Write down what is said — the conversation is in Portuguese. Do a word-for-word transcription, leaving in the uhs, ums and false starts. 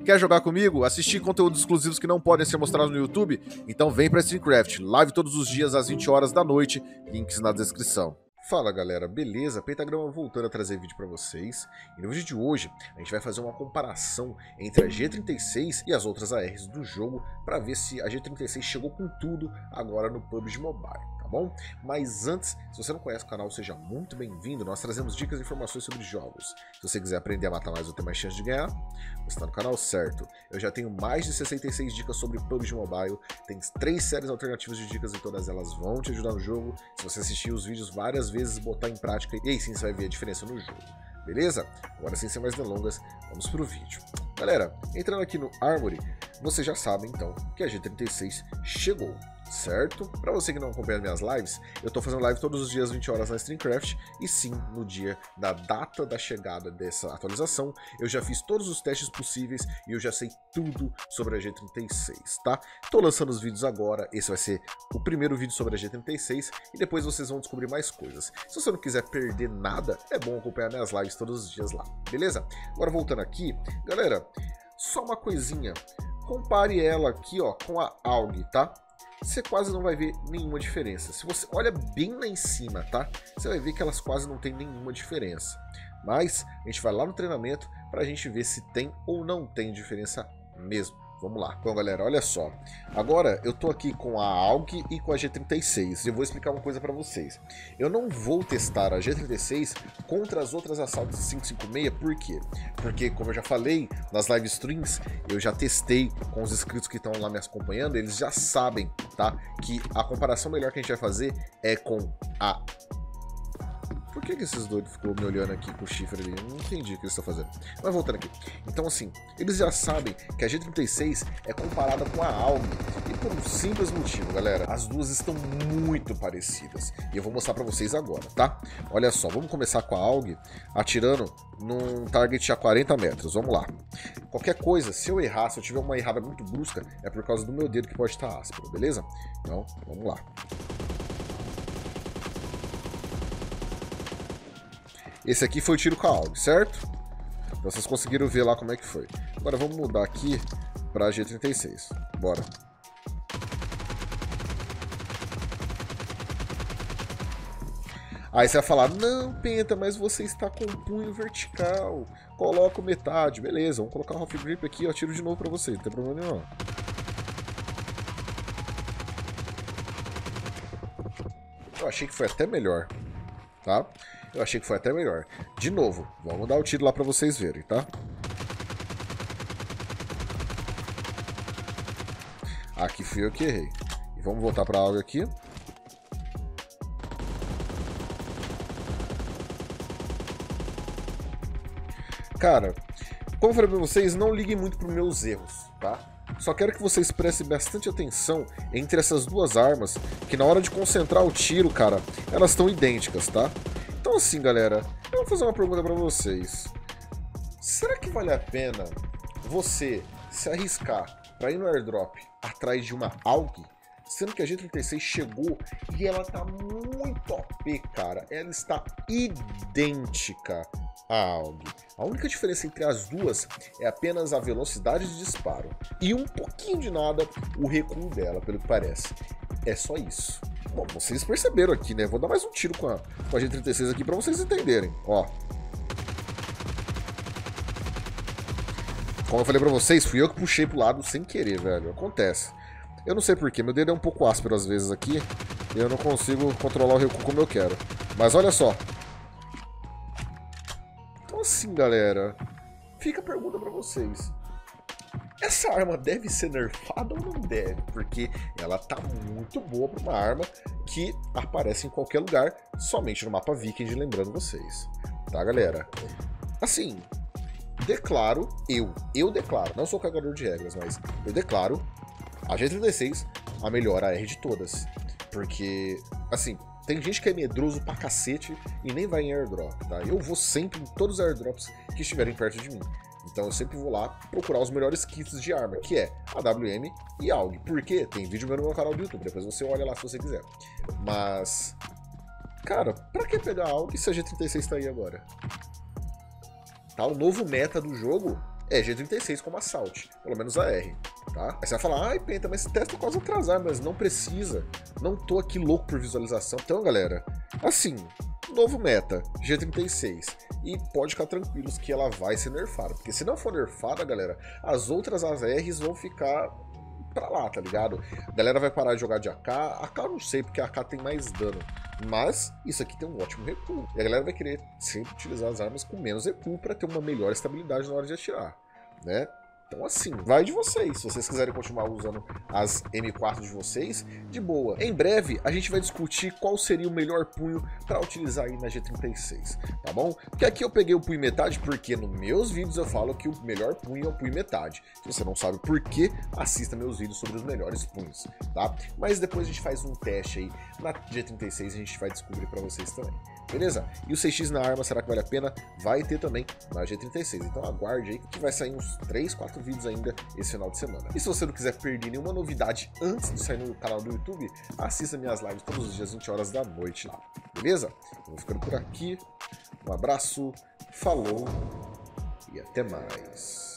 Quer jogar comigo? Assistir conteúdos exclusivos que não podem ser mostrados no YouTube? Então vem pra StreamCraft, live todos os dias às vinte horas da noite, links na descrição. Fala galera, beleza? Pentagrama voltando a trazer vídeo pra vocês. E no vídeo de hoje a gente vai fazer uma comparação entre a G trinta e seis e as outras A Rs do jogo para ver se a G trinta e seis chegou com tudo agora no P U B G Mobile, tá bom? Mas antes, se você não conhece o canal, seja muito bem-vindo. Nós trazemos dicas e informações sobre jogos. Se você quiser aprender a matar mais ou ter mais chance de ganhar, você está no canal certo. Eu já tenho mais de sessenta e seis dicas sobre P U B G Mobile, tem três séries alternativas de dicas e todas elas vão te ajudar no jogo. Se você assistir os vídeos várias vezes, botar em prática, e aí sim você vai ver a diferença no jogo, beleza? Agora sem ser mais delongas, vamos pro vídeo. Galera, entrando aqui no Armory, você já sabe então que a G trinta e seis chegou, certo? Para você que não acompanha minhas lives, eu tô fazendo live todos os dias vinte horas na StreamCraft, e sim, no dia da data da chegada dessa atualização, eu já fiz todos os testes possíveis e eu já sei tudo sobre a G trinta e seis, tá? Tô lançando os vídeos agora, esse vai ser o primeiro vídeo sobre a G trinta e seis e depois vocês vão descobrir mais coisas. Se você não quiser perder nada, é bom acompanhar minhas lives todos os dias lá, beleza? Agora voltando aqui, galera, só uma coisinha, compare ela aqui, ó, com a A U G, tá? Você quase não vai ver nenhuma diferença. Se você olha bem lá em cima, tá? Você vai ver que elas quase não tem nenhuma diferença. Mas a gente vai lá no treinamento para a gente ver se tem ou não tem diferença mesmo. Vamos lá. Bom, galera, olha só. Agora eu tô aqui com a A U G e com a G trinta e seis. E eu vou explicar uma coisa para vocês. Eu não vou testar a G trinta e seis contra as outras Assault cinco cinco seis. Por quê? Porque, como eu já falei nas live streams, eu já testei com os inscritos que estão lá me acompanhando. Eles já sabem, tá? Que a comparação melhor que a gente vai fazer é com a... Por que, que esses doidos ficou me olhando aqui com o chifre ali? Eu não entendi o que eles estão fazendo. Mas voltando aqui. Então assim, eles já sabem que a G trinta e seis é comparada com a A U G. E por um simples motivo, galera. As duas estão muito parecidas. E eu vou mostrar pra vocês agora, tá? Olha só, vamos começar com a A U G atirando num target a quarenta metros. Vamos lá. Qualquer coisa, se eu errar, se eu tiver uma errada muito brusca, é por causa do meu dedo que pode estar áspero, beleza? Então, vamos lá. Esse aqui foi o tiro com a A U G, certo? Então vocês conseguiram ver lá como é que foi. Agora vamos mudar aqui para a G trinta e seis. Bora. Aí você vai falar, não, Penta, mas você está com o punho vertical. Coloca metade. Beleza, vamos colocar o half grip aqui, ó, tiro de novo para você, não tem problema nenhum. Eu achei que foi até melhor, tá? Eu achei que foi até melhor. De novo, vamos dar o tiro lá pra vocês verem, tá? Aqui fui eu que errei. E vamos voltar pra A U G aqui. Cara, como eu falei pra vocês, não liguem muito pros meus erros, tá? Só quero que vocês prestem bastante atenção entre essas duas armas, que na hora de concentrar o tiro, cara, elas estão idênticas, tá? Então assim, galera, eu vou fazer uma pergunta pra vocês. Será que vale a pena você se arriscar pra ir no airdrop atrás de uma A U G? Sendo que a G trinta e seis chegou e ela tá muito O P, cara. Ela está idêntica à A U G. A única diferença entre as duas é apenas a velocidade de disparo. E um pouquinho de nada, o recuo dela, pelo que parece. É só isso. Bom, vocês perceberam aqui, né? Vou dar mais um tiro com a, com a G trinta e seis aqui pra vocês entenderem. Ó. Como eu falei pra vocês, fui eu que puxei pro lado sem querer, velho. Acontece. Eu não sei porquê, meu dedo é um pouco áspero às vezes aqui. E eu não consigo controlar o recuo como eu quero. Mas olha só. Então assim, galera, fica a pergunta pra vocês. Essa arma deve ser nerfada ou não deve? Porque ela tá muito boa para uma arma que aparece em qualquer lugar, somente no mapa Viking, lembrando vocês. Tá, galera? Assim, declaro, eu, eu declaro, não sou cagador de regras, mas eu declaro a G trinta e seis a melhor A R de todas. Porque, assim, tem gente que é medroso pra cacete e nem vai em airdrop, tá? Eu vou sempre em todos os airdrops que estiverem perto de mim. Então eu sempre vou lá procurar os melhores kits de arma, que é a W M e a A U G. Por quê? Tem vídeo meu no meu canal do YouTube, depois você olha lá se você quiser. Mas, cara, pra que pegar a A U G se a G trinta e seis tá aí agora? Tá, o novo meta do jogo é G trinta e seis como Assault, pelo menos a R, tá? Aí você vai falar, ai, Penta, mas esse teste tá quase atrasado, mas não precisa. Não tô aqui louco por visualização. Então, galera, assim, novo meta, G trinta e seis. E pode ficar tranquilos que ela vai ser nerfada. Porque se não for nerfada, galera, as outras A Rs vão ficar pra lá, tá ligado? A galera vai parar de jogar de A K. A K eu não sei, porque a A K tem mais dano. Mas isso aqui tem um ótimo recuo. E a galera vai querer sempre utilizar as armas com menos recuo para ter uma melhor estabilidade na hora de atirar, né? Então assim, vai de vocês. Se vocês quiserem continuar usando as M quatro de vocês, de boa. Em breve, a gente vai discutir qual seria o melhor punho para utilizar aí na G trinta e seis, tá bom? Porque aqui eu peguei o punho metade, porque nos meus vídeos eu falo que o melhor punho é o punho metade. Se você não sabe por quê, assista meus vídeos sobre os melhores punhos, tá? Mas depois a gente faz um teste aí na G trinta e seis e a gente vai descobrir para vocês também. Beleza? E o seis x na arma, será que vale a pena? Vai ter também na G trinta e seis. Então aguarde aí que vai sair uns três, quatro vídeos ainda esse final de semana. E se você não quiser perder nenhuma novidade antes de sair no canal do YouTube, assista minhas lives todos os dias, vinte horas da noite lá. Beleza? Eu vou ficando por aqui. Um abraço, falou e até mais.